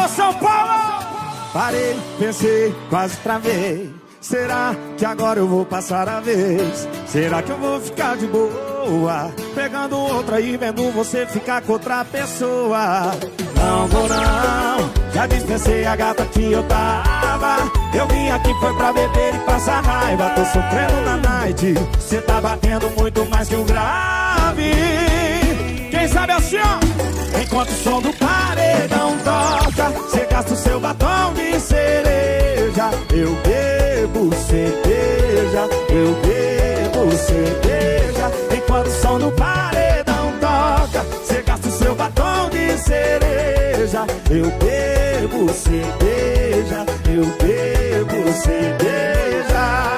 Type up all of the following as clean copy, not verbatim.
Alô, São Paulo! Parei, pensei, quase travei. Será que agora eu vou passar a vez? Será que eu vou ficar de boa pegando outra e vendo você ficar com outra pessoa? Não vou não, já dispensei a gata que eu tava. Eu vim aqui foi pra beber e passar raiva. Tô sofrendo na night, cê tá batendo muito mais que um grave. Quem sabe assim, ó? Enquanto o som do paredão toca, cê gasta o seu batom de cereja. Eu bebo cerveja, eu bebo cerveja. Enquanto o som do paredão toca, cê gasta o seu batom de cereja. Eu bebo cerveja, eu bebo cerveja.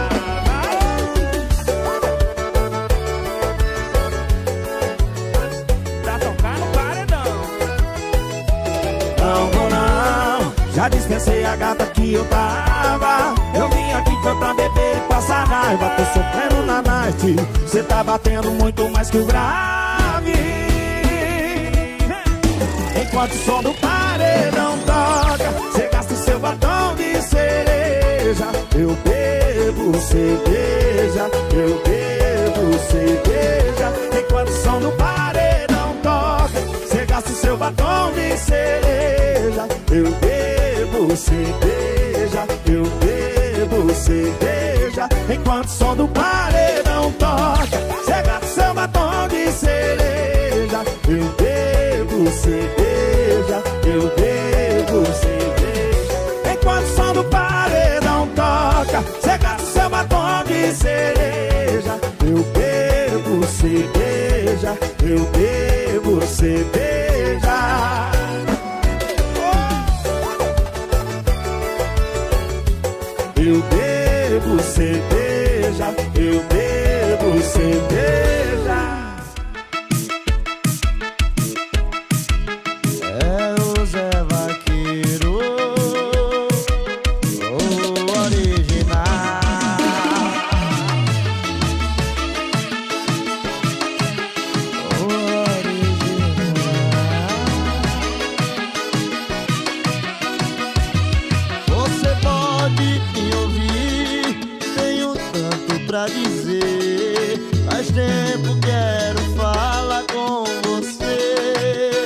Já dispensei a gata que eu tava. Eu vim aqui foi pra beber e passar raiva. Tô sofrendo na night, cê tá batendo muito mais que o grave. Enquanto o som do paredão toca, cê gasta o seu batom de cereja. Eu bebo cerveja, eu bebo cerveja. Enquanto o som do paredão toca, cê gasta o seu batom de cereja. Eu bebo cerveja, eu bebo cerveja. Enquanto o som do paredão toca, cê gasta o seu batom de cereja. Eu bebo cerveja, eu bebo cerveja. Enquanto o som do paredão toca, cê gasta o seu batom de cereja. Eu bebo cerveja, eu bebo cerveja. Eu bebo cerveja, eu bebo cerveja. É o Zé Vaqueiro, o original. O original. Você pode me ouvir, tenho tanto pra dizer. Faz tempo quero falar com você.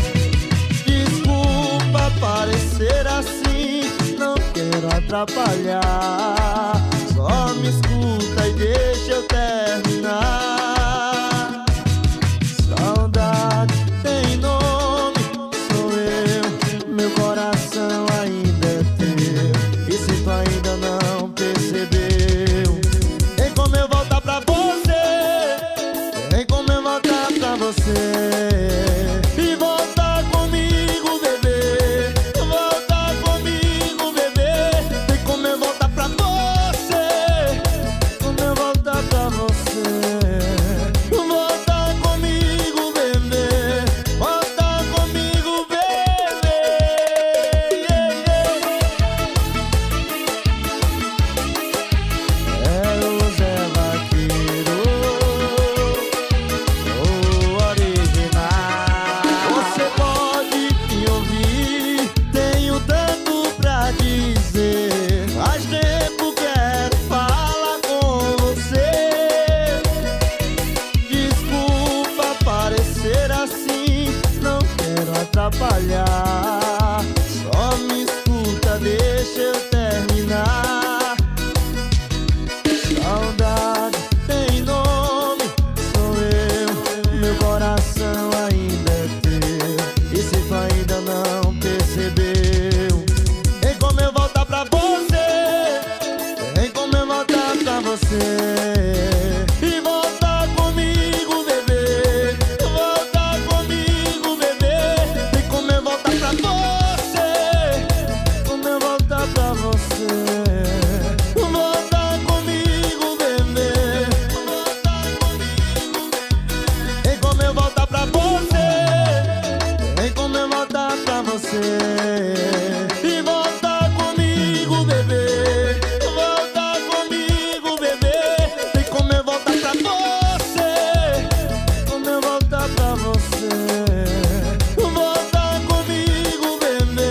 Desculpa parecer assim, não quero atrapalhar. Só me escuta e deixa eu terminar. Saudade tem nome, sou eu, meu coração ainda é teu. E se tu ainda não percebeu, tem como eu voltar pra você, tem como eu voltar pra você. E voltar comigo, bebê, voltar comigo, bebê. Tem como eu voltar pra você, como eu voltar pra você. Voltar comigo, bebê, voltar comigo, bebê. É o Zé Vaqueiro, o original. Você pode me ouvir, tenho tanto pra dizer. Faz tempo quero falar com você. Desculpa parecer assim, não quero atrapalhar. Só me escuta, deixa eu terminar. Saudade tem nome, sou eu, meu coração ainda é teu. E se tu ainda não percebeu, tem como eu voltar pra você, tem como eu voltar pra você. E voltar comigo, bebê, voltar comigo, bebê. Tem como eu voltar pra você, como eu voltar pra você. Voltar comigo, bebê, voltar comigo, bebê. Tem como eu voltar pra você, tem como eu voltar pra você. E voltar comigo, bebê, voltar comigo, bebê. Tem como eu voltar pra você, como eu voltar pra você. Voltar comigo, bebê.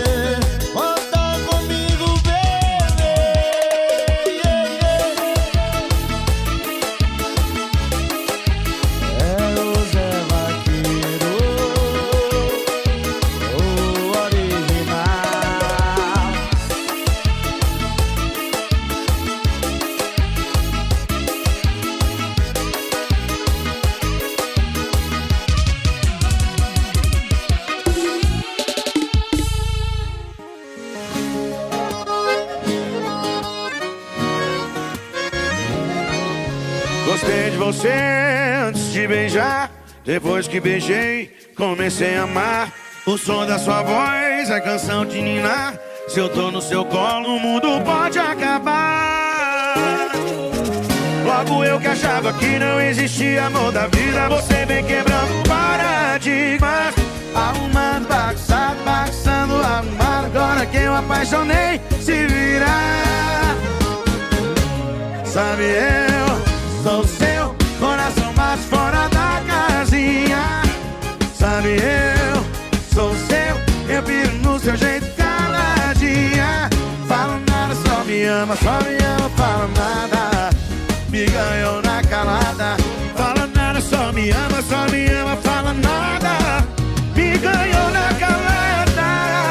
você antes de beijar. Depois que beijei, comecei a amar. O som da sua voz é canção de ninar. Se eu tô no seu colo, o mundo pode acabar. Logo eu que achava que não existia amor da vida, você vem quebrando paradigmas. Arrumando, bagunçado, bagunçando, arrumado. Agora que eu apaixonei, se virar. Sabe, eu sou seu, coração bate fora da casinha. Sabe, eu sou seu, eu piro no seu jeito caladinha. Fala nada, só me ama, fala nada. Me ganhou na calada. Fala nada, só me ama, fala nada. Me ganhou na calada.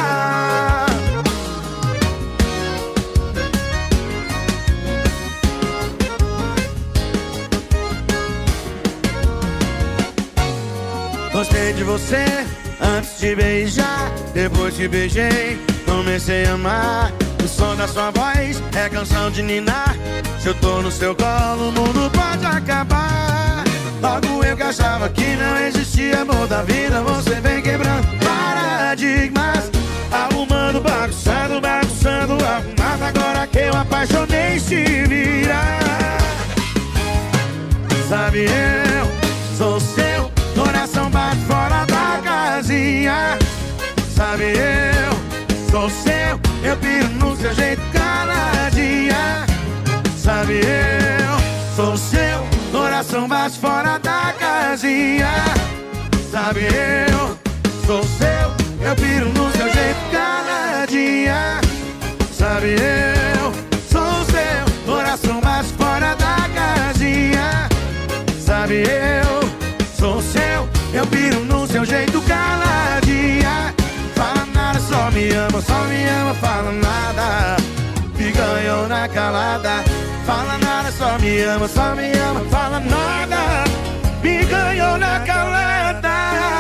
Gostei de você antes de beijar. Depois que beijei, comecei a amar. O som da sua voz é canção de ninar. Se eu tô no seu colo, o mundo pode acabar. Logo eu que achava que não existia amor da vida, você vem quebrando paradigmas. Arrumando, bagunçando, bagunçando, arrumado. Agora que eu apaixonei, se virar. Sabe, eu sou seu, coração bate fora da casinha. Sabe, eu sou seu, eu piro no seu jeito caladinha. Sabe, eu sou seu, coração bate fora da casinha. Sabe, eu sou seu, eu piro no seu jeito caladinha. Sabe, eu sou seu, coração bate fora da casinha. Sabe, eu sou seu, eu piro no seu jeito caladinha. Fala nada, só me ama, fala nada. Me ganhou na calada. Fala nada, só me ama, fala nada. Me ganhou na calada.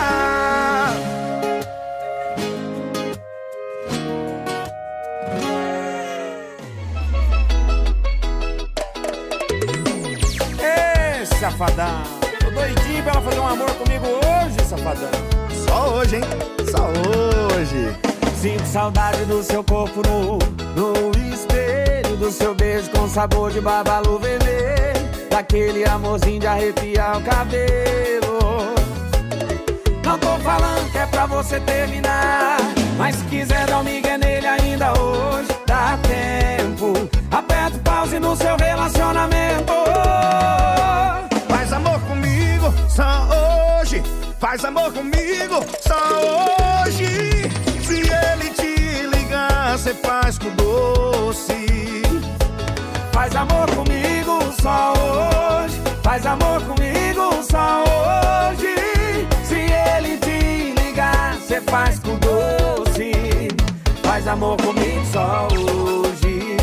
Ei, safadão, tô doidinho pra ela fazer um amor comigo hoje, safadão. Só hoje, hein? Só hoje. Sinto saudade do seu corpo no espelho, do seu beijo com sabor de babalu vermelho, daquele amorzinho de arrepiar o cabelo. Não tô falando que é pra você terminar, mas se quiser dar um migué nele ainda hoje, dá tempo. Aperta o pause no seu relacionamento. Faz amor comigo só hoje. Faz amor comigo só hoje. Se ele te ligar, cê faz com doce. Faz amor comigo só hoje. Faz amor comigo só hoje. Se ele te ligar, cê faz com doce. Faz amor comigo só hoje.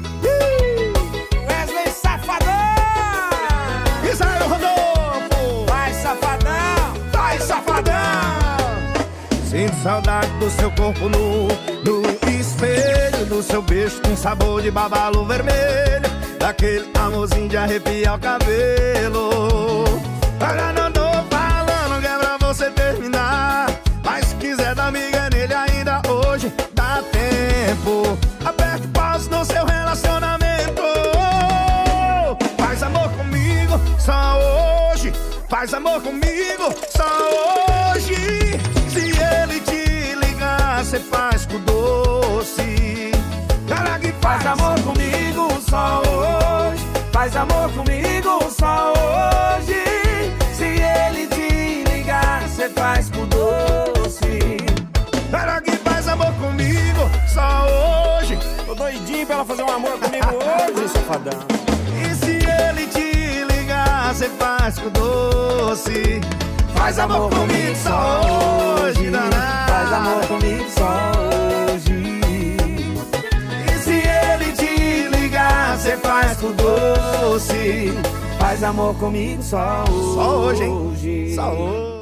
Wesley Safadão! Israel Rodolfo! Vai, safadão! Vai, safadão! Sinto saudade do seu corpo no espelho, do seu beijo com sabor de babalu vermelho, daquele amorzinho de arrepiar o cabelo. Agora não tô falando que é pra você terminar, mas se quiser dar miga nele ainda hoje, dá tempo. Aperta o pause no seu relacionamento. Faz amor comigo só hoje. Faz amor comigo só hoje. Se ele te ligar, cê faz com doce. Cara que faz amor comigo só hoje. Faz amor comigo só hoje. Se ele te ligar, cê faz com doce. Cara que faz amor comigo só hoje. Tô doidinho pra ela fazer um amor comigo hoje, safadão. E se ele te ligar, cê faz com doce. Faz amor comigo só hoje, danado. Faz amor comigo só hoje. E se ele te ligar, cê faz com doce. Faz amor comigo só hoje. Só hoje, hein? Só hoje.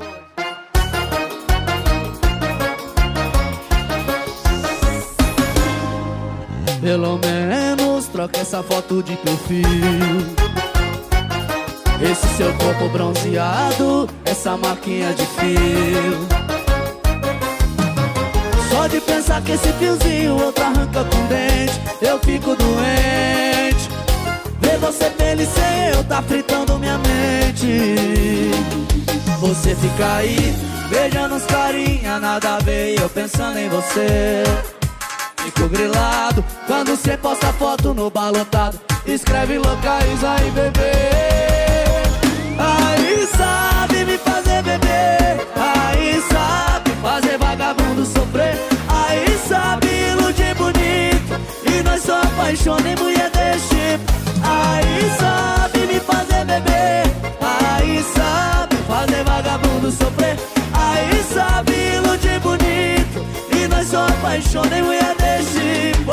Pelo menos troca essa foto de perfil. esse seu corpo bronzeado, essa marquinha de fio. Só de pensar que esse fiozinho outro arranca com dente, eu fico doente. Ver você feliz sem eu tá fritando minha mente. Você fica aí, beijando uns carinha, nada a ver, eu pensando em você. Fico grilado quando cê posta foto no balotado, escreve localiza aí, bebê. Aí sabe me fazer beber, aí sabe fazer vagabundo sofrer, aí sabe iludir bonito, e nós só apaixona em mulher desse tipo. Aí sabe me fazer beber, aí sabe fazer vagabundo sofrer, aí sabe iludir bonito, e nós só apaixona em mulher desse tipo.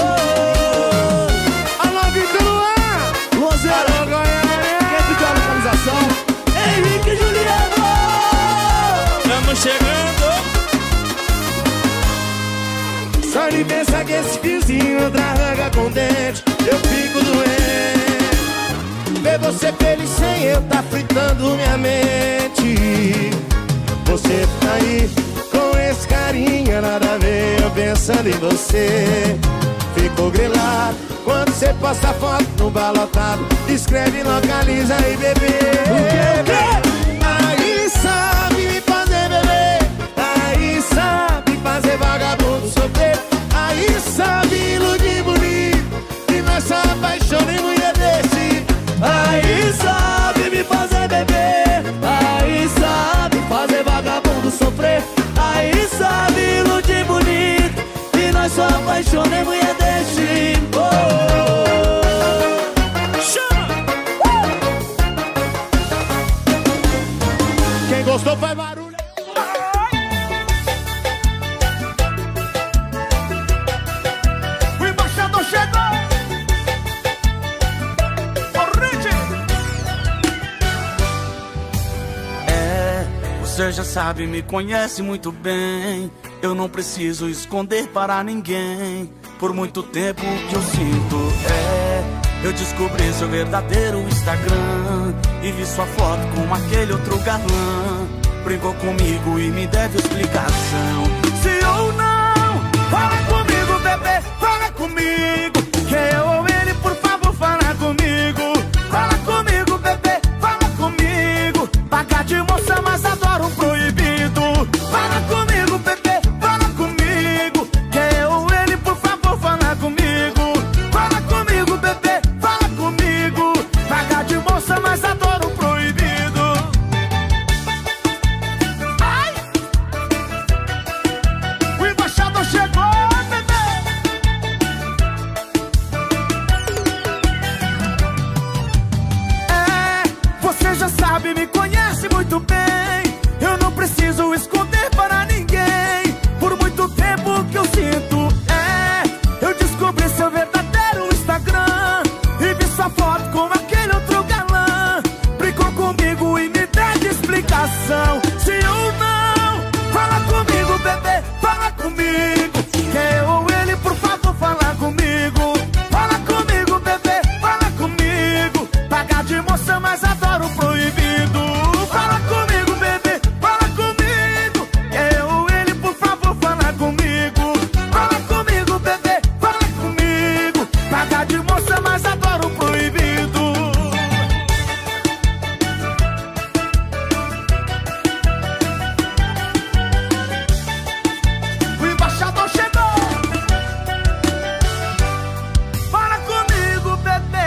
Alô, Vitor Luan! Luanzeira, quem pediu a localização? Henrique e Juliano! Estamos chegando! Só de pensar que esse fiozinho arranca com dente, eu fico doente. Ver você feliz sem eu tá fritando minha mente. Você tá aí com esse carinha, nada a ver, eu pensando em você. Fico grilado quando você posta foto no balotado, escreve localiza aí, bebê. Aí sabe me fazer beber, aí sabe fazer vagabundo sofrer, aí sabe iludir bonito, e nós só apaixona em mulher desse. Aí sabe me fazer beber, aí sabe fazer vagabundo sofrer, aí sabe iludir bonito, e nós só apaixona em mulher desse tipo. Quem gostou faz barulho. O embaixador chegou. Você já sabe, me conhece muito bem, eu não preciso esconder para ninguém. Por muito tempo o que eu sinto eu descobri seu verdadeiro Instagram e vi sua foto com aquele outro galã. Brincou comigo e me deve explicação, se ou não. Fala comigo, bebê, fala comigo, que eu ou ele, por favor, fala comigo. Fala comigo, bebê, fala comigo. Pagar de moça, mas adoro um proibido. Fala comigo, bebê, fala comigo, que eu ou ele, por favor, fala comigo. Fala comigo, bebê, fala comigo. Pagar de moça, mas adoro um proibido. Ai! O embaixador chegou, bebê. Você já sabe, me conhece muito bem, eu não preciso esconder para ninguém. Por muito tempo que eu sinto eu descobri seu verdadeiro Instagram e vi sua foto com aquele outro galã. Brincou comigo e me deu explicação, se ou não. Fala comigo, bebê, fala comigo, que eu ou ele, por favor, fala comigo. Fala comigo, bebê, fala comigo. Pagar de moça, mas adoro o proibido. Fala comigo, bebê, fala comigo, que eu ou ele, por favor, fala comigo. Fala comigo, bebê, fala comigo. Pagar de moça, mas adoro o proibido. O embaixador chegou. Fala comigo, bebê.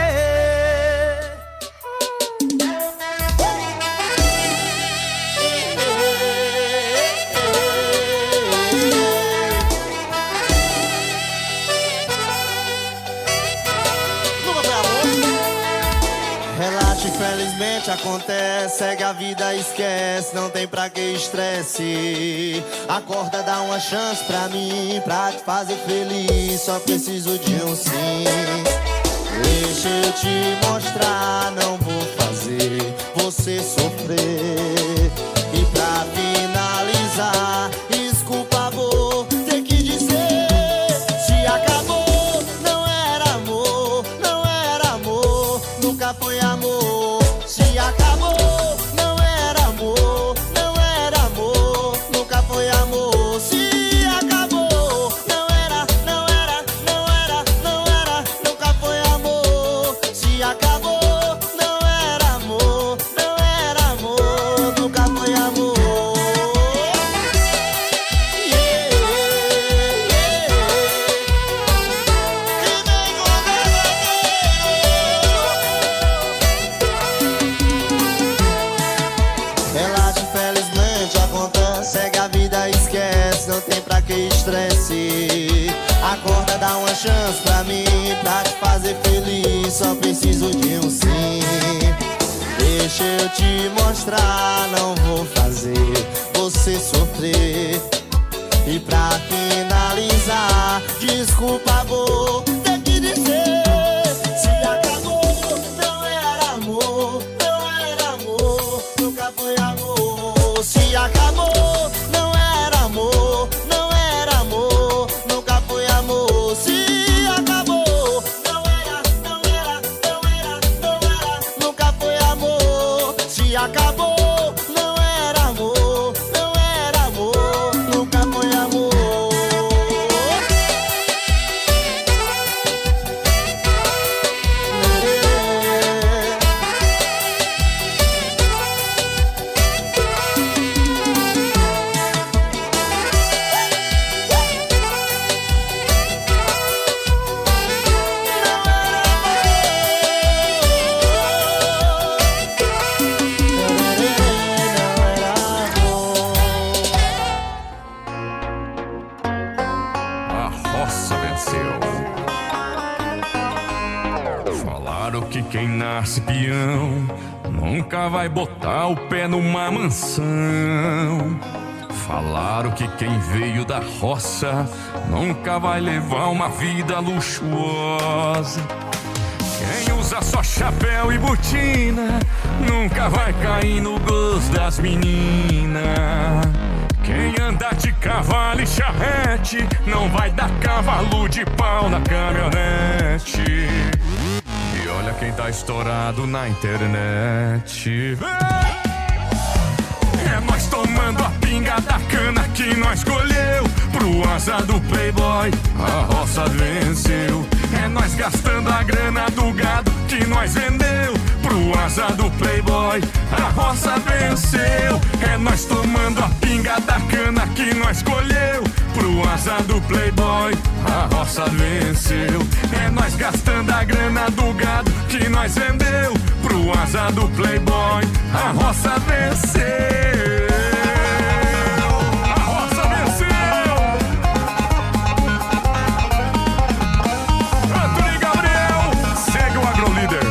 Relaxa, infelizmente acontece, segue a vida, esquece, não tem pra que estresse. Acorda, dá uma chance pra mim, pra te fazer feliz, só preciso de um sim. Deixa eu te mostrar, não vou fazer você sofrer. E pra finalizar, desculpa, vou ter que dizer, se acabou, não era amor, não era amor, nunca foi amor. Se acabou, que estresse. Acorda, dá uma chance pra mim, pra te fazer feliz, só preciso de um sim. Deixa eu te mostrar, não vou fazer você sofrer. E pra finalizar, desculpa, vou ter que dizer: se acabou, não era amor, não era amor, nunca foi amor. Se acabou, não era amor, não era amor, nunca foi amor. Se acabou, não era, não era, não era, não era, nunca foi amor. Se acabou, não era amor, não era amor, nunca foi amor. A roça venceu. Falaram que quem nasce peão nunca vai botar o pé numa mansão. Falaram que quem veio da roça nunca vai levar uma vida luxuosa. Quem usa só chapéu e botina nunca vai cair no gosto das meninas. Quem anda de cavalo e charrete não vai dar cavalo de pau na caminhonete. E olha quem tá estourado na internet. É nós tomando a pinga da cana que nós colheu. Pro asa do playboy a roça venceu. É nós gastando a grana do gado que nós vendeu. Pro asa do playboy a roça venceu. É nós tomando a pinga da cana que nós colheu. Pro asa do playboy a roça venceu. É nós gastando a grana do gado que nós vendeu. Pro asa do playboy a roça venceu. A roça venceu. Antônio Gabriel, segue o AgroLíder.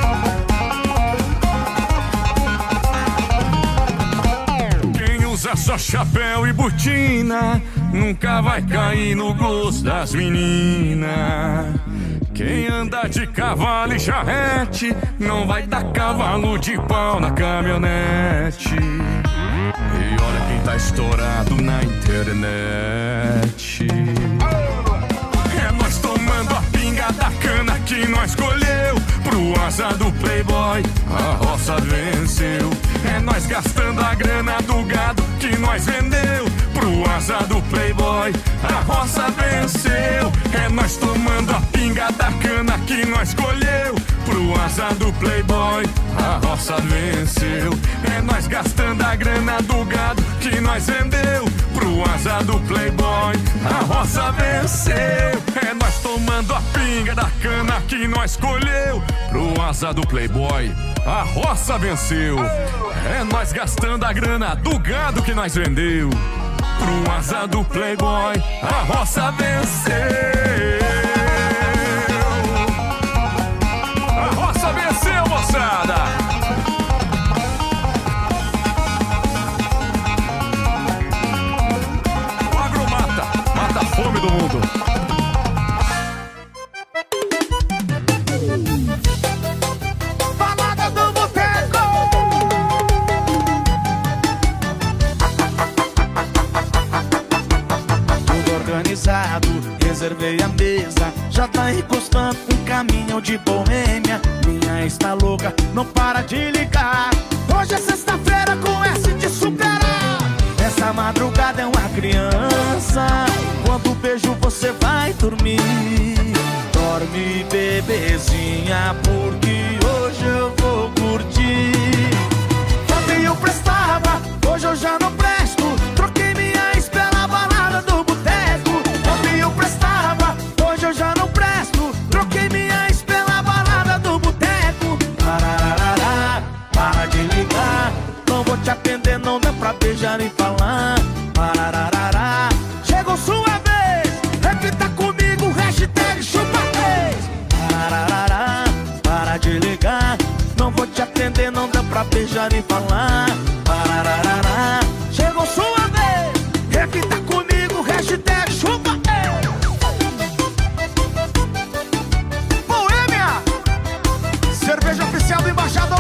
Quem usa só chapéu e botina nunca vai cair no gosto das meninas. Quem anda de cavalo e charrete não vai dar cavalo de pau na caminhonete. E olha quem tá estourado na internet. É nós tomando a pinga da cana que nós colheu. Pro asa do playboy a roça venceu. É nós gastando a grana do gado que nós vendeu. Pro asa do playboy a roça venceu. É nós tomando a pinga da cana que nós colheu. Pro asa do playboy a roça venceu. É nós gastando a grana do gado que nós vendeu. Pro asa do playboy a roça venceu. É nós tomando a pinga da cana que nós colheu. Pro asa do playboy a roça venceu. É nós gastando a grana do gado que nós vendeu. Pro asa do playboy a roça venceu. A roça venceu, moçada. O agro mata a fome do mundo. Balada do Boteco. Tudo organizado, reservei a mesa. Já tá encostando um caminhão de boêmia. Minha está louca, não para de ligar. Hoje é sexta-feira com S de superar. Essa madrugada é uma criança. Quando beijo você vai dormir. Dorme, bebezinha, porque hoje eu vou curtir. Ontem eu prestava, hoje eu já não presto. Troquei minha ex pela balada do boteco. Ontem eu prestava, hoje eu já não presto. Troquei minha ex pela balada do boteco. Parararará, para de ligar. Não vou te atender, não dá pra beijar e falar. Parararará, chegou sua vez. beijar e falar. Parararará. Chegou sua vez, repita comigo, hashtag chupa. Boêmia, cerveja oficial do embaixador.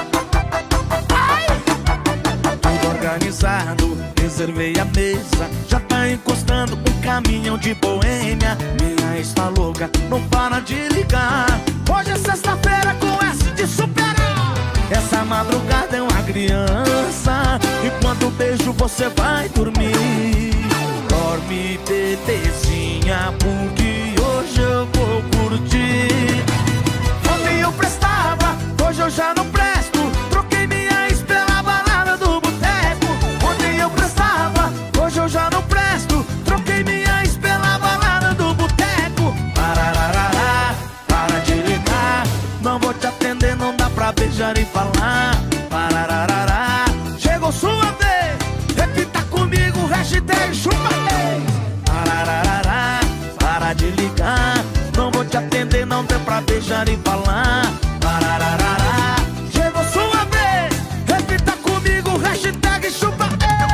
Tudo organizado, reservei a mesa. Já tá encostando um caminhão de Boêmia. Minha ex tá louca, não para de ligar. Hoje é sexta-feira com S de superar. Essa madrugada é uma criança. E quando beijo você vai dormir. Dorme, bebezinha, porque hoje eu vou curtir. Ontem eu prestava, hoje eu já não presto. Troquei minha ex pela balada do boteco. Ontem eu prestava, hoje eu já não presto. Troquei minha ex pela balada do boteco. Parararará, para de ligar. Não vou te atender, não dá pra beijar e falar. Parararará. Chegou sua vez, repita comigo, hashtag chupa. Parararará, para de ligar. Não vou te atender, não dá pra beijar e falar. Parararará. Chegou sua vez, repita comigo, hashtag chupa.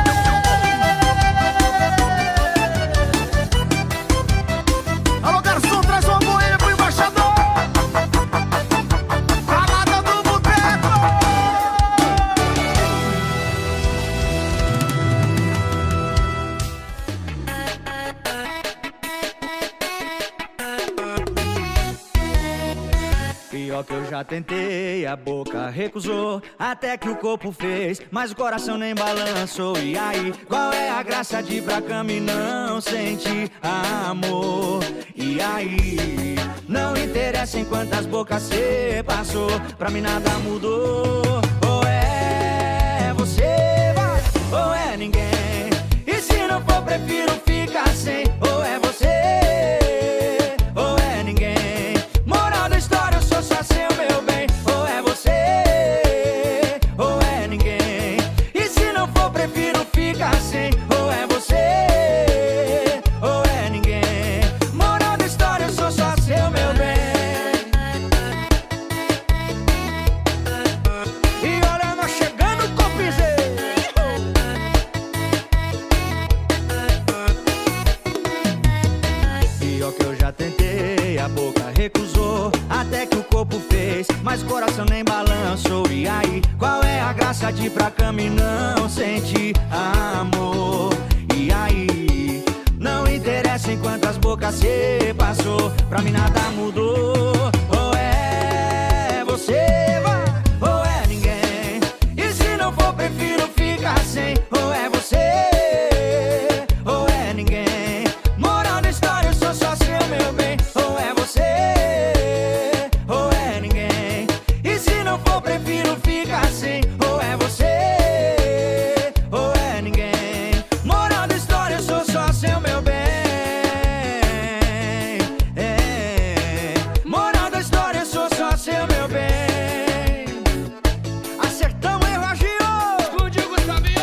Alô, garçom, traz uma boêmia pro embaixador. Balada do boteco. Pior que eu já tentei, a boca recusou, até que o corpo fez, mas o coração nem balançou. E aí, qual é a graça de ir pra cama e não sentir amor? E aí, não interessa em quantas bocas cê passou, pra mim nada mudou. Ou é você, vai, ou é ninguém. E se não for, prefiro ficar sem. Ou é você, ou é ninguém. Moral da história, eu sou só seu, meu bem. Ou é você, ou é ninguém. E se não for, prefiro ficar sem. Ou é você, ou é ninguém. Moral da história, eu sou só seu, meu bem. E olha nós chegando com o piseiro. Pior que eu já tentei, a boca recusou, até que o corpo fez, mas o coração nem balançou. E aí, qual é a graça de ir pra cama e não sentir amor? E aí, não interessa em quantas bocas cê passou, pra mim nada mudou. Ou é você, vai, ou é ninguém. E se não for, prefiro ficar sem. Ou é você, ou é ninguém. Moral da história, eu sou só seu, meu bem. Ou é você, ou é ninguém. E se não for, prefiro ficar sem. Ou é você, ou é ninguém. Moral da história, eu sou só seu, meu bem. Moral da história, eu sou só seu, meu bem. Acertamos, hein, Roginho? Explodiu, Gustavinho.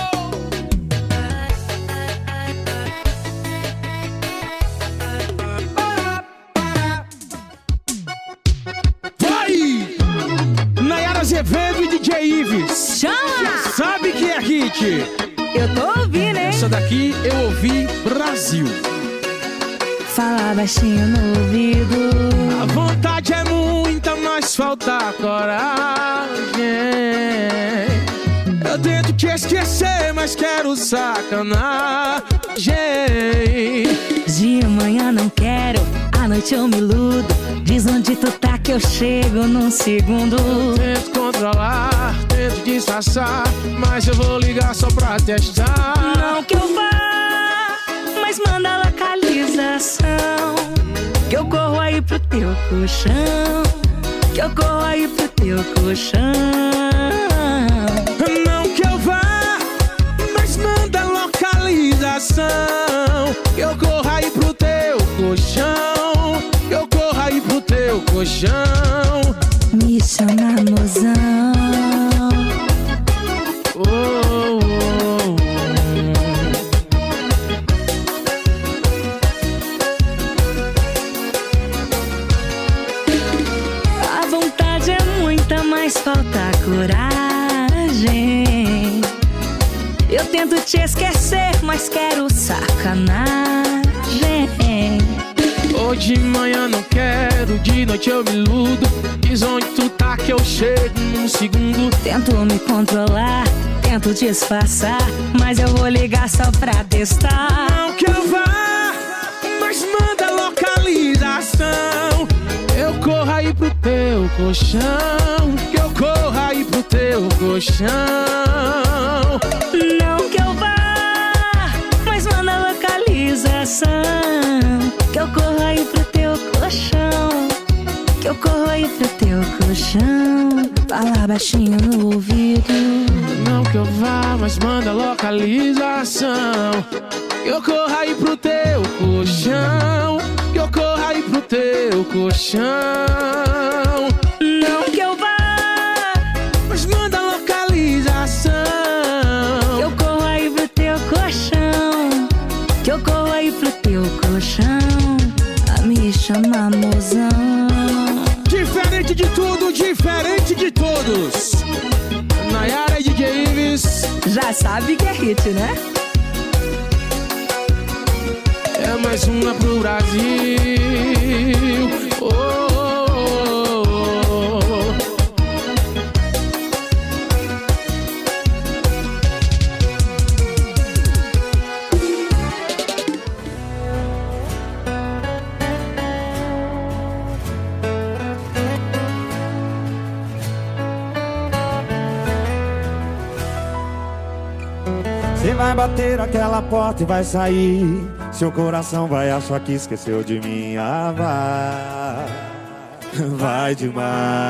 Vai! Nayara Azevedo e DJ Ives. Chama! Sabe que é hit? Eu tô ouvindo, hein? Essa daqui eu ouvi Brasil. Fala baixinho no ouvido. A vontade é muita, mas falta coragem. Eu tento te esquecer, mas quero sacanagem. De manhã não quero, à noite eu me iludo. Diz onde tu tá que eu chego num segundo. Tento controlar, tento disfarçar, mas eu vou ligar só pra testar. Não que eu vá, mas manda a localização. Que eu corro aí pro teu colchão. Que eu corro aí pro teu colchão. Não que eu vá, mas manda a localização. Que eu corro aí pro teu colchão. Que eu corro aí pro teu colchão. Me chama, mozão. Oh, oh, oh. A vontade é muita, mas falta coragem. te esquecer, mas quero sacanagem. Hoje de manhã não quero, de noite eu me iludo. Diz onde tu tá que eu chego num segundo. Tento me controlar, tento disfarçar, mas eu vou ligar só pra testar. Não que eu vá, mas manda localização. Eu corro aí pro teu colchão, que eu corro aí pro teu colchão. Não que eu vá, mas manda localização. Que eu corro aí pro teu colchão, que eu corro aí pro teu colchão. Fala baixinho no ouvido. Não que eu vá, mas manda localização. Que eu corro aí pro teu colchão, que eu corro aí pro teu colchão. Não que eu vá, mas manda localização. que eu corro aí pro teu colchão, que eu corro aí pro teu colchão. A me chama mozão. Diferente de tudo, diferente de todos. Nayara e DJ Ives. Já sabe que é hit, né? É mais uma pro Brasil. Oh, oh, oh, oh. Você vai bater aquela porta e vai sair. Seu coração vai achar que esqueceu de mim. Ah, vai demais.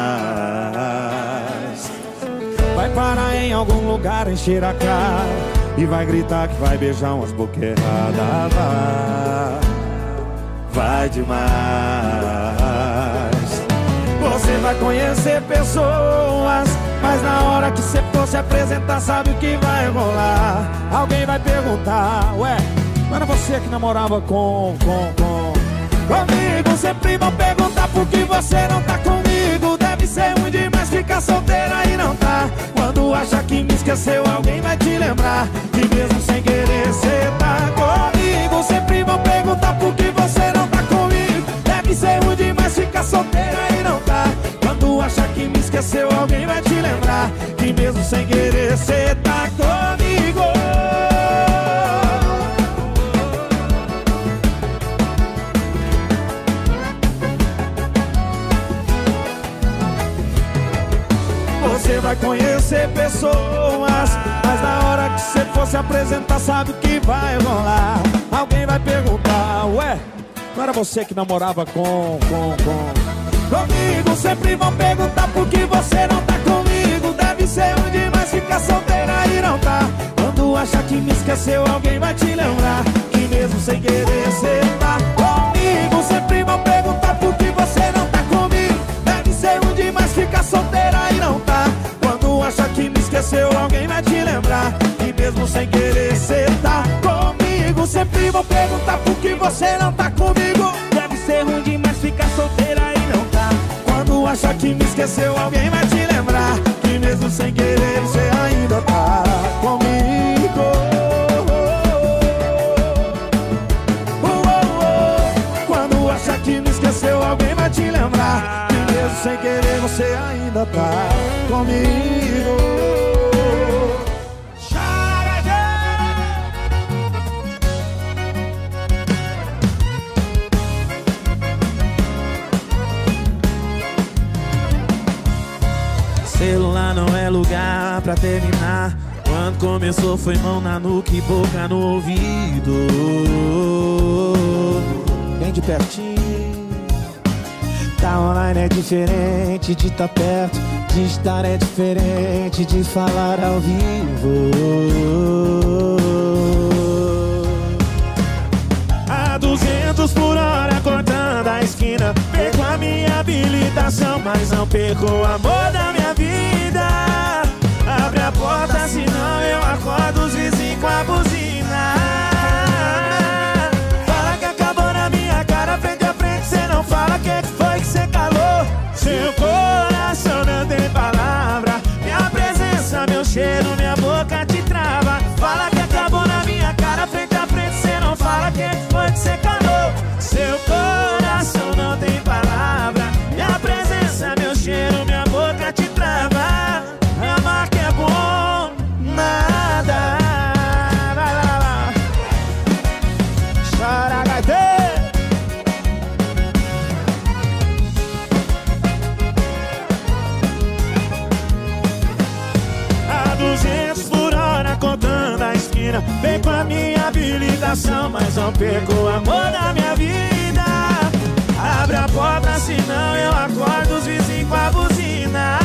Vai parar em algum lugar, encher a cara e vai gritar que vai beijar umas bocas erradas. Vai demais. Você vai conhecer pessoas, mas na hora que você for se apresentar, sabe o que vai rolar? Alguém vai perguntar, ué, não era você que namorava comigo? Sempre vão perguntar por que você não tá comigo. Deve ser ruim demais ficar solteira e não tá. Quando acha que me esqueceu, alguém vai te lembrar que mesmo sem querer cê tá comigo. Sempre vão perguntar por que você não tá comigo. Deve ser ruim demais ficar solteira e não tá. Quando acha que me esqueceu, alguém vai te lembrar que mesmo sem querer cê tá comigo. Você vai conhecer pessoas, mas na hora que você for se apresentar, sabe o que vai rolar? Alguém vai perguntar, ué, não era você que namorava comigo? Sempre vão perguntar por que você não tá comigo. Deve ser ruim demais ficar solteira e não tá. Quando acha que me esqueceu, alguém vai te lembrar que mesmo sem querer cê tá comigo. Sempre vão perguntar por que você não tá comigo. Deve ser ruim demais ficar solteira e não tá. Quando acha que me esqueceu, alguém vai te lembrar que mesmo sem querer cê tá comigo. Sempre vão perguntar por que você não tá comigo. Deve ser ruim demais ficar solteira e não tá. Quando acha que me esqueceu, alguém vai te lembrar que mesmo sem querer você ainda tá comigo. Quando acha que me esqueceu, alguém vai te lembrar que mesmo sem querer você ainda tá comigo. Celular não é lugar pra terminar. Quando começou foi mão na nuca e boca no ouvido. Bem de pertinho. Tá online é diferente de tá perto. De estar é diferente de falar ao vivo. A 200 por hora cortando a esquina. Perco a minha habilitação, mas não perco o amor da minha vida. Abre a porta, senão eu acordo os vizinhos com a buzina. Fala que acabou na minha cara, frente a frente, cê não fala que foi que cê calou. Seu coração não tem palavra. Minha presença, meu cheiro, minha boca te trava. Fala que acabou Vem com a minha habilitação, mas não perco o amor da minha vida. Abre a porta, senão eu acordo os vizinhos com a buzina.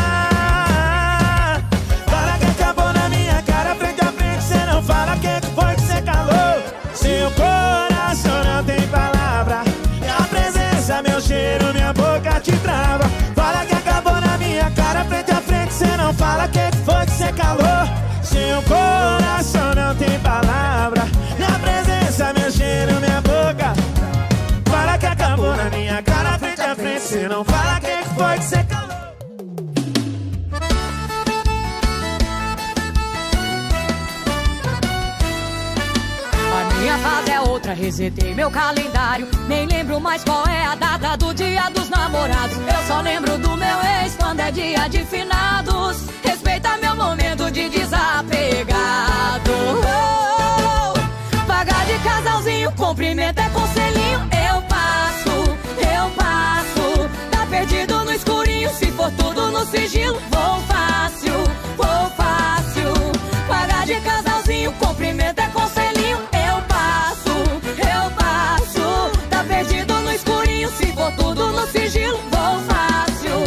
Fala que acabou na minha cara, frente a frente, cê não fala que foi que cê calou. Seu coração não tem palavra, minha presença, meu cheiro, minha boca te trava. Fala que acabou na minha cara, frente a frente, cê não fala que foi que cê calou. Seu coração não tem palavra, minha presença, meu cheiro, minha boca. Fala que acabou na minha cara, frente a frente, cê não fala que foi que cê calou. Minha fase é outra, resetei meu calendário. Nem lembro mais qual é a data do dia dos namorados. Eu só lembro do meu ex quando é dia de finados. Respeita meu momento de desapegado. Pagar de casalzinho, cumprimento é conselhinho. Eu passo. Tá perdido no escurinho, se for tudo no sigilo. Vou fácil. Pagar de casalzinho, cumprimento é conselhinho. Perdido no escurinho, se for tudo no sigilo. Vou fácil.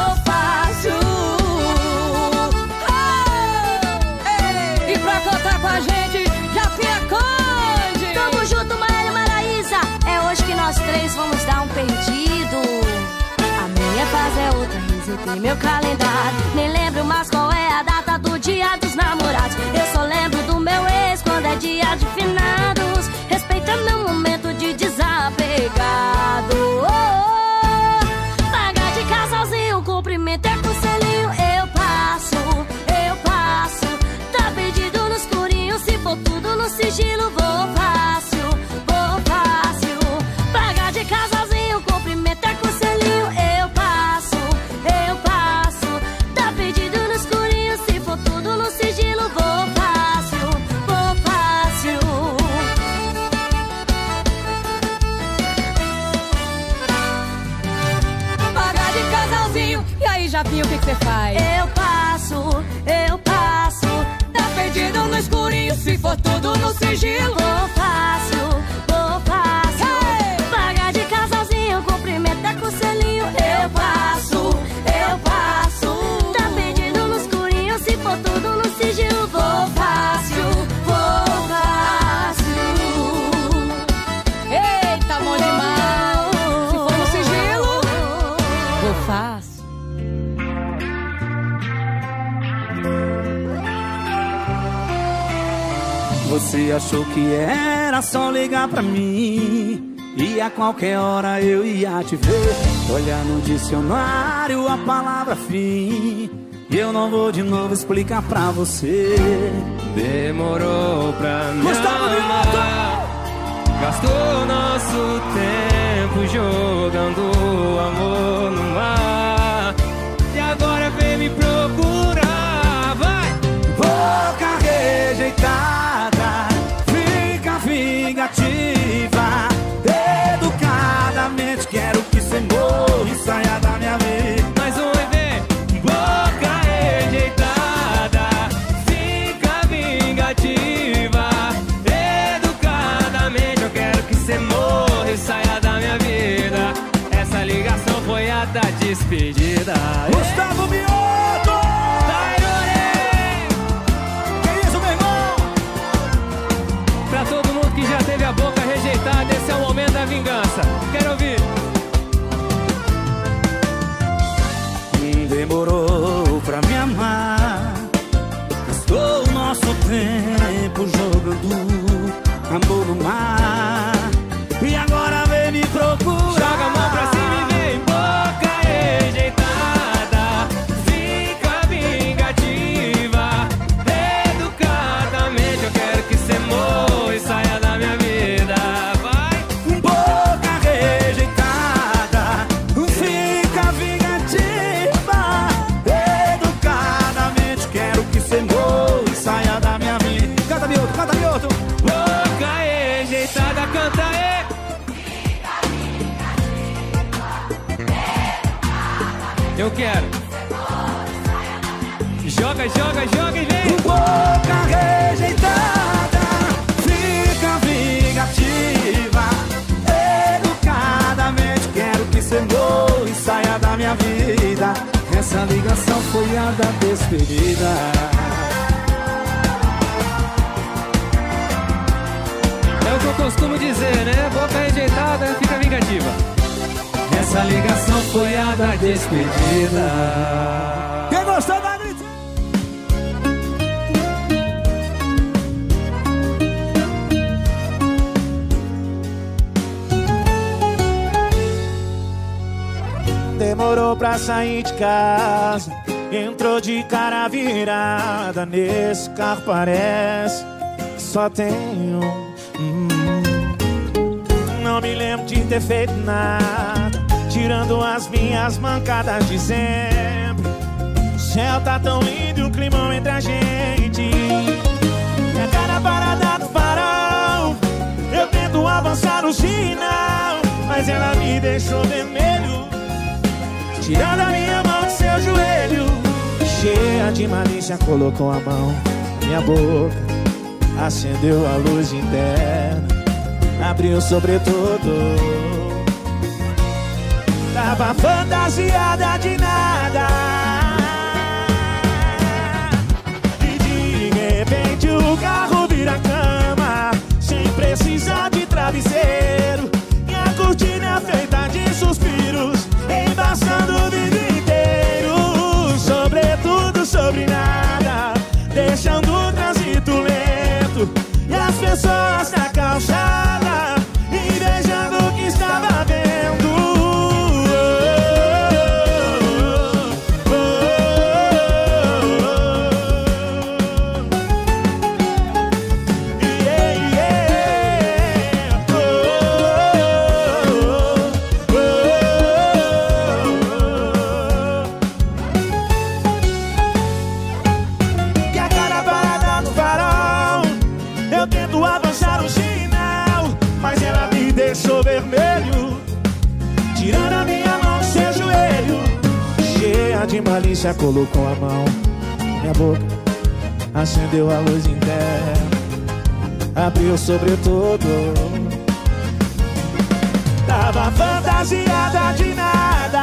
Oh! E pra cantar com a gente, Japinha Conde. Tamo junto, Maíra Maraísa. É hoje que nós três vamos dar um perdido. A minha fase é outra, resetei meu calendário. Nem lembro mais qual é a data do dia dos namorados. Eu só lembro do meu ex quando é dia de finados. Respeita meu momento de desapegado. Pagar de casalzinho, cumprimento é conselhinho. Eu passo. Tá perdido no escurinho, se for tudo no sigilo. Vou fácil. Pagar de casalzinho, cumprimento é conselhinho. Eu passo. Tá perdido no escurinho, se for tudo no sigilo. Vou fácil. Pagar de casalzinho, e aí, Japinha, o que cê faz? Eu passo. Tá perdido no escurinho, se for tudo no sigilo. Vou fácil. Hey! Pagar de casalzinho, cumprimento é conselhinho. Eu passo. Tá perdido no escurinho, se for tudo no sigilo. Vou fácil. Eita, mão de mal. Se for no sigilo, vou fácil. Você achou que era só ligar pra mim e a qualquer hora eu ia te ver. Olhar no dicionário a palavra fim, e eu não vou de novo explicar pra você. Demorou pra me amar, gastou nosso tempo jogando amor no mar, e agora vem me procurar, vai! Boca rejeitada, fica vingativa, educadamente quero que cê morra e saia da minha vida. Mais um EV. Boca rejeitada, fica vingativa, educadamente eu quero que cê morra e saia da minha vida. Essa ligação foi a da despedida. Gustavo Mioto! Que isso, meu irmão? Pra todo mundo que já teve a boca rejeitada, esse é o momento da vingança. Quero ouvir. Demorou pra me amar, gastou o nosso tempo jogando amor no mar, e agora vem me procurar. Joga a mão pra cima e vem. Boca rejeitada, fica vingativa, educadamente eu quero que cê morra e saia da minha vida. Vai! Boca rejeitada, fica vingativa, educadamente quero que cê morra e saia da minha vida. Canta, Mioto, canta, Mioto. Boca rejeitada, canta aí. Eu quero. Joga, joga, joga e vem. Boca rejeitada, Essa ligação foi a da despedida. É o que eu costumo dizer, né? Boca rejeitada fica vingativa. Essa ligação foi a da despedida. Quem gostou da grita? Demorou pra sair de casa, entrou de cara virada. Nesse carro parece que só tem um. Não me lembro de ter feito nada, tirando as minhas mancadas de sempre. O céu tá tão lindo e o climão entre a gente. Minha cara parada no farol, eu tento avançar no sinal, mas ela me deixou vermelho, tirando a minha mão do seu joelho. Cheia de malícia, colocou a mão na minha boca, acendeu a luz interna, abriu o sobretudo. Tava fantasiada de nada, e de repente o carro vira cama, sem precisar de travesseiro. E a cortina é feita de suspiros, embaçando o vidro inteiro. Sobretudo sobre nada, deixando o trânsito lento, e as pessoas na calçada invejando o que estava vendo. Deixou vermelho, tirando a minha mão do seu joelho. Cheia de malícia, colocou a mão na minha boca, acendeu a luz interna, abriu o sobretudo. Tava fantasiada de nada,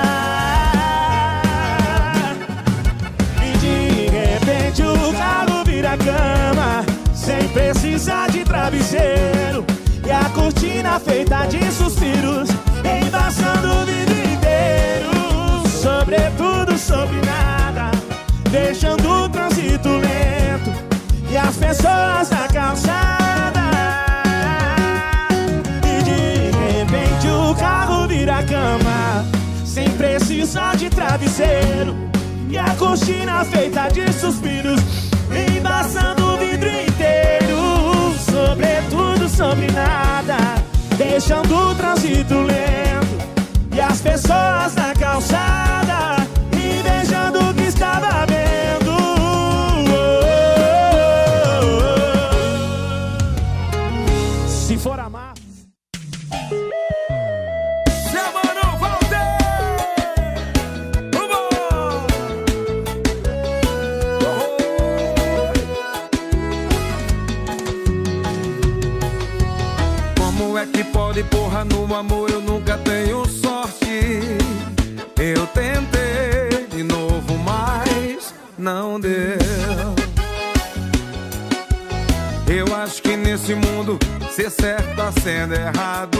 e de repente o carro vira cama, sem precisar de travesseiro. E a cortina feita de suspiros, embaçando o vidro inteiro. Sobretudo sobre nada, deixando o trânsito lento, e as pessoas na calçada. E de repente o carro vira cama, sem precisar de travesseiro. E a cortina feita de suspiros, embaçando o vidro inteiro. Sobretudo sobre nada, deixando o trânsito lento, e as pessoas na calçada invejando o que estava vendo. Se for amar, porra, no amor eu nunca tenho sorte. Eu tentei de novo, mas não deu. Eu acho que nesse mundo ser certo tá sendo errado.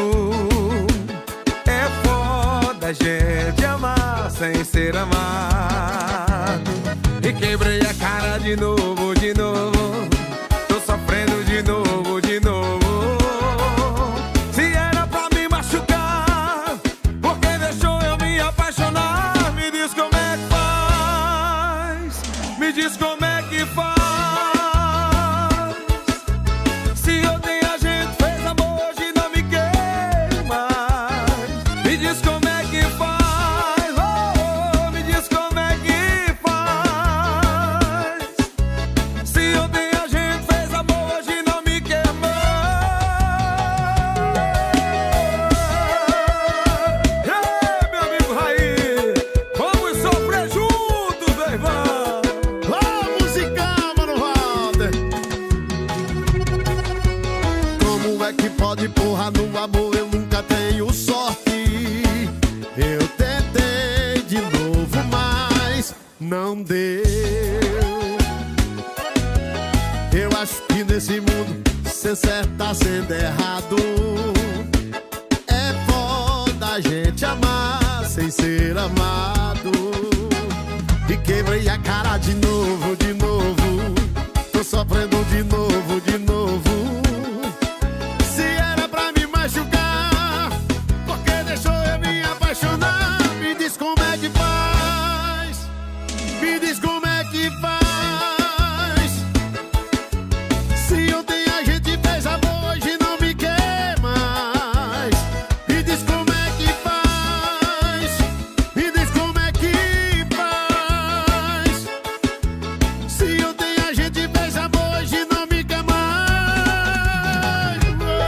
É foda a gente amar sem ser amado. E quebrei a cara de novo, de novo. Tô sofrendo de novo, de novo. Diz como é que faz. Se ontem a gente fez amor, hoje não me quer mais. Me diz como é que faz. Oh, me diz como é que faz. Se ontem a gente fez amor, hoje não me quer mais. E aí, meu amigo Raí, vamos sofrer juntos, meu irmão. Pode, porra, no amor eu nunca tenho sorte. Eu tentei de novo, mas não deu. Eu acho que nesse mundo ser certo tá sendo errado. É foda a gente amar sem ser amado. E quebrei a cara de novo, de novo. Tô sofrendo de novo, de novo. Se era pra me machucar, porque deixou eu me apaixonar? Me diz como é que faz. Me diz como é que faz. Se ontem a gente fez amor, hoje não me quer mais. Me diz como é que faz. Me diz como é que faz. Se ontem a gente fez amor, hoje não me quer mais.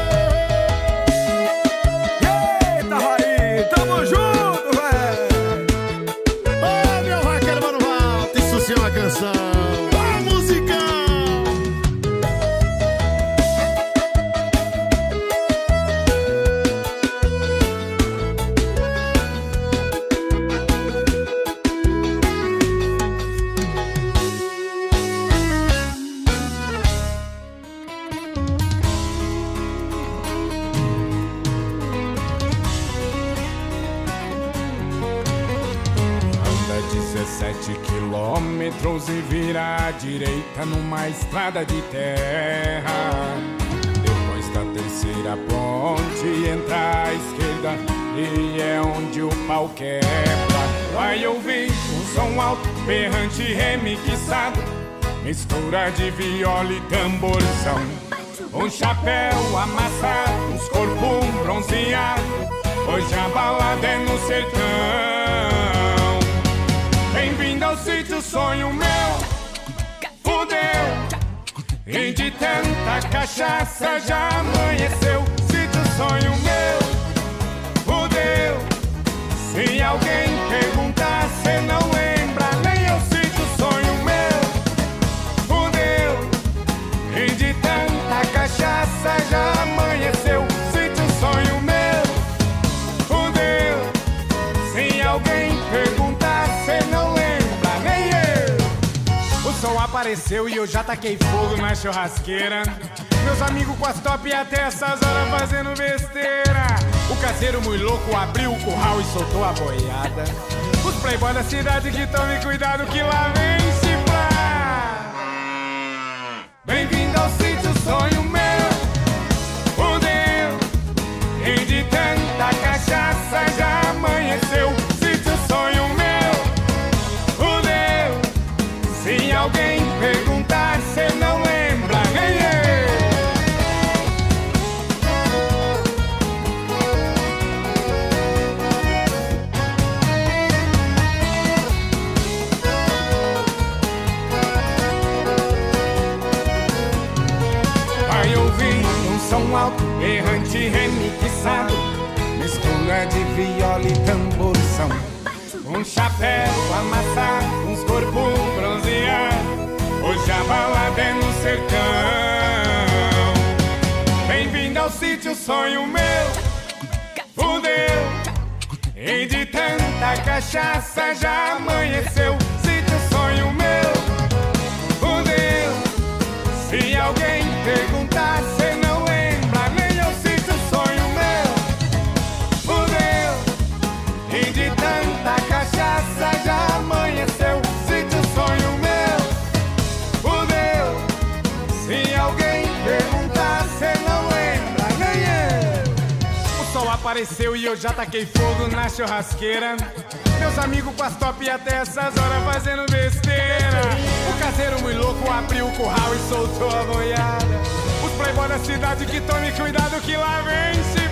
Eita, Raí, tamo junto, velho. Ô, meu vaqueiro, mano, volta, isso sim é uma canção. Ó, musicão. Anda 17 quilômetros e vira à direita numa estrada de terra. Depois da terceira ponte entra à esquerda e é onde o pau quebra. Vai ouvir um som alto, berrante remixado, mistura de viola e tamborzão. Um chapéu amassado, uns corpos bronzeados, hoje a balada é no sertão. Bem-vindo ao sítio, sonho meu, fudeu. E de tanta cachaça já amanheceu. Sítio, sonho meu, fudeu. Se alguém perguntar, cê não lembra, nem eu. Sítio, sonho meu, fudeu. E de tanta cachaça já amanheceu. Sítio, sonho meu, fudeu. Se alguém perguntar, cê não lembra, nem eu. O som apareceu e eu já taquei fogo na churrasqueira. Meus amigos com as top até essas horas fazendo besteira. O caseiro muito louco abriu o curral e soltou a boiada. Os playboys da cidade que tomem cuidado que lá vem chifrar. Bem-vindo ao sítio, sonho meu, fudeu. E de tanta cachaça já amanheceu. Sítio, sonho meu, fudeu. Se alguém perguntar, cê não lembra, nem eu. Vai ouvir um som alto, errante, remixado, mistura de viola e tamborzão. Um chapéu amassado, uns corpos bronzeados, hoje a balada é no sertão. Bem-vindo ao sítio, sonho meu, fudeu. E de tanta cachaça já amanheceu. Sítio, sonho meu, fudeu. Se alguém perguntar, cê não lembra, nem eu. Sítio, sonho meu, fudeu. E de tanta cachaça já amanheceu. Sítio, sonho meu, fudeu. Se alguém perguntar, cê não lembra, nem eu. O sol apareceu e eu já taquei fogo na churrasqueira. Meus amigos com as top até essas horas fazendo besteira. O caseiro muito louco abriu o curral e soltou a boiada. Os playboys da cidade que tomem cuidado que lá vem chifrar.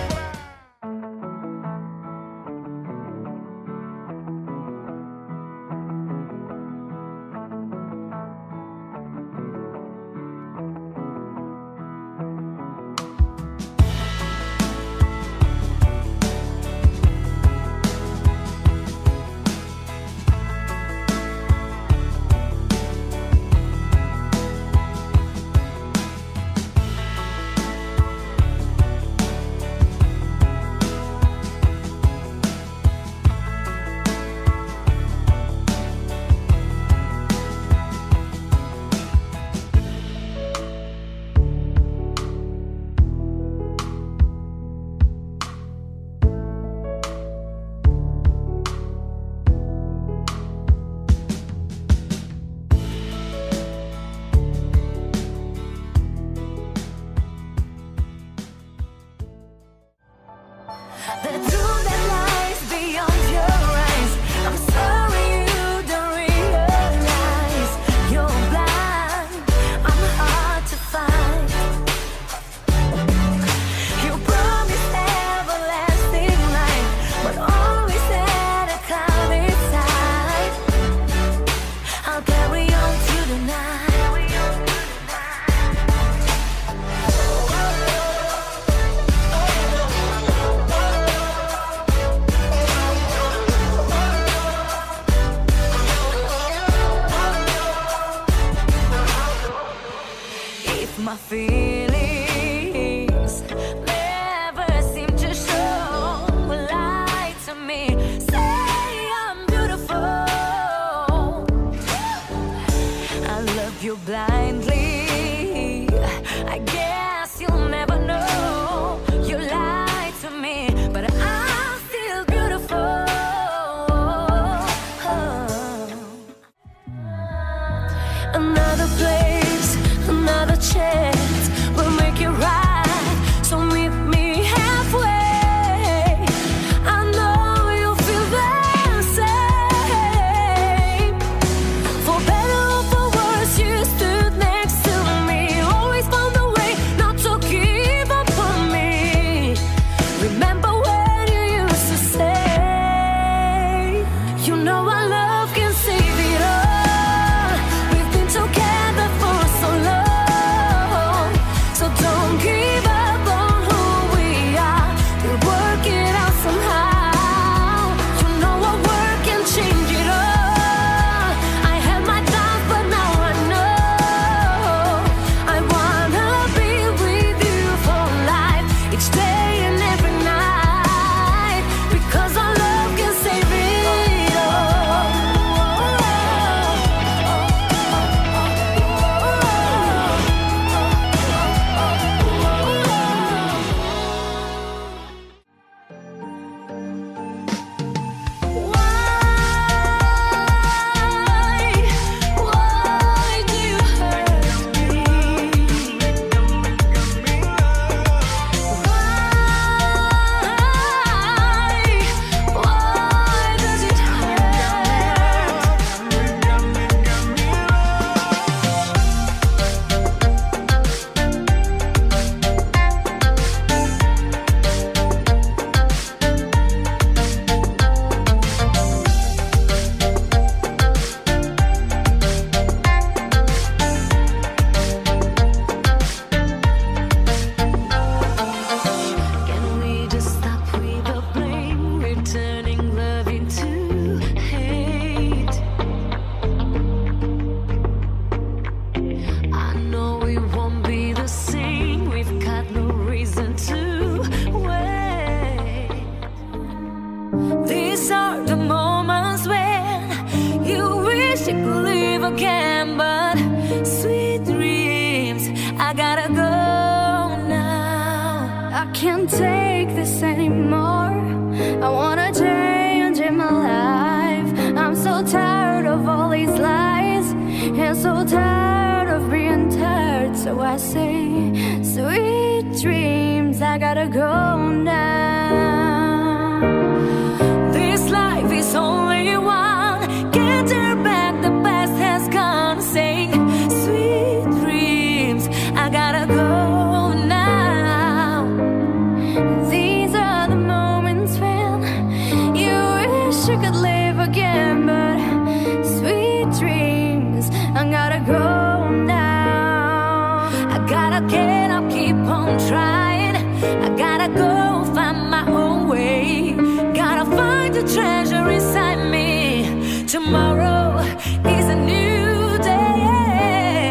These are the moments when you wish you could live again, but sweet dreams, I gotta go now. I can't take this anymore. I wanna change in my life. I'm so tired of all these lies, and so tired of being tired. So I say, sweet dreams, I gotta go now. This life is only one, can't turn back, the past has gone. Sing, sweet dreams, I gotta go now. These are the moments when you wish you could live again, but sweet dreams, I gotta go now. I gotta get up, keep on trying. I gotta go find my own way. Gotta find the treasure inside me. Tomorrow is a new day.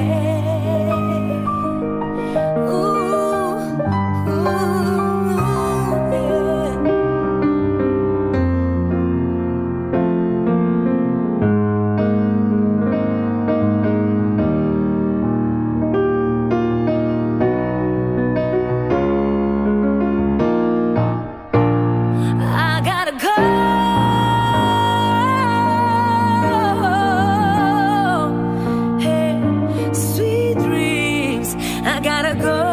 Ooh, I gotta go. Hey, sweet dreams, I gotta go.